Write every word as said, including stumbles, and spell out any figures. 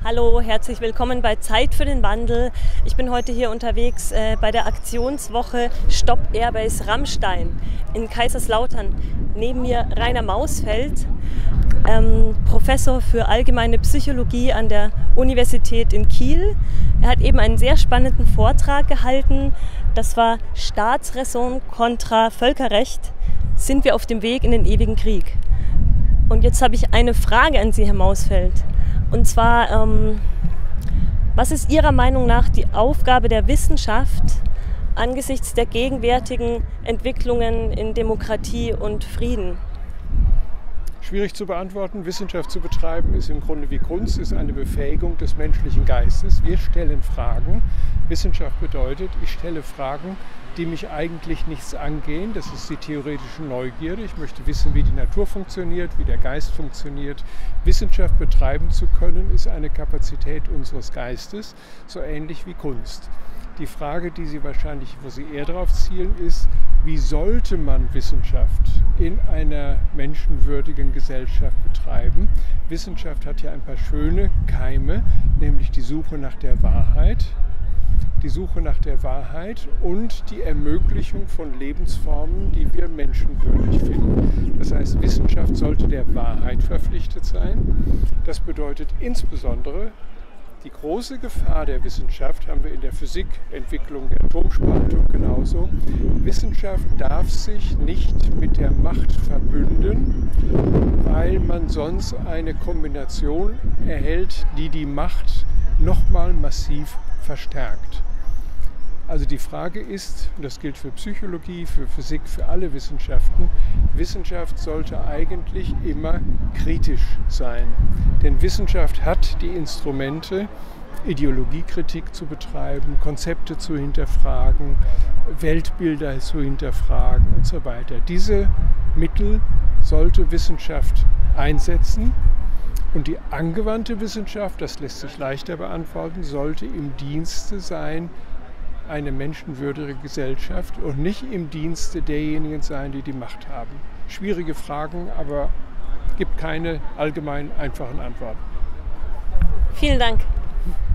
Hallo, herzlich willkommen bei Zeit für den Wandel. Ich bin heute hier unterwegs äh, bei der Aktionswoche Stop Airbase Rammstein in Kaiserslautern. Neben mir Rainer Mausfeld, ähm, Professor für allgemeine Psychologie an der Universität in Kiel. Er hat eben einen sehr spannenden Vortrag gehalten. Das war Staatsräson kontra Völkerrecht. Sind wir auf dem Weg in den ewigen Krieg? Und jetzt habe ich eine Frage an Sie, Herr Mausfeld. Und zwar, ähm, was ist Ihrer Meinung nach die Aufgabe der Wissenschaft angesichts der gegenwärtigen Entwicklungen in Demokratie und Frieden? Schwierig zu beantworten. Wissenschaft zu betreiben ist im Grunde wie Kunst, ist eine Befähigung des menschlichen Geistes. Wir stellen Fragen. Wissenschaft bedeutet, ich stelle Fragen, die mich eigentlich nichts angehen. Das ist die theoretische Neugierde. Ich möchte wissen, wie die Natur funktioniert, wie der Geist funktioniert. Wissenschaft betreiben zu können, ist eine Kapazität unseres Geistes, so ähnlich wie Kunst. Die Frage, die Sie wahrscheinlich, wo Sie eher darauf zielen, ist, wie sollte man Wissenschaft in einer menschenwürdigen Gesellschaft betreiben? Wissenschaft hat ja ein paar schöne Keime, nämlich die Suche nach der Wahrheit, die Suche nach der Wahrheit und die Ermöglichung von Lebensformen, die wir menschenwürdig finden. Das heißt, Wissenschaft sollte der Wahrheit verpflichtet sein. Das bedeutet insbesondere, die große Gefahr der Wissenschaft haben wir in der Physik, Entwicklung der Atomspaltung genauso. Wissenschaft darf sich nicht mit der Macht verbünden, weil man sonst eine Kombination erhält, die die Macht nochmal massiv verstärkt. Also die Frage ist, und das gilt für Psychologie, für Physik, für alle Wissenschaften, Wissenschaft sollte eigentlich immer kritisch sein. Denn Wissenschaft hat die Instrumente, Ideologiekritik zu betreiben, Konzepte zu hinterfragen, Weltbilder zu hinterfragen und so weiter. Diese Mittel sollte Wissenschaft einsetzen. Und die angewandte Wissenschaft, das lässt sich leichter beantworten, sollte im Dienste sein, eine menschenwürdige Gesellschaft und nicht im Dienste derjenigen sein, die die Macht haben. Schwierige Fragen, aber gibt keine allgemein einfachen Antworten. Vielen Dank.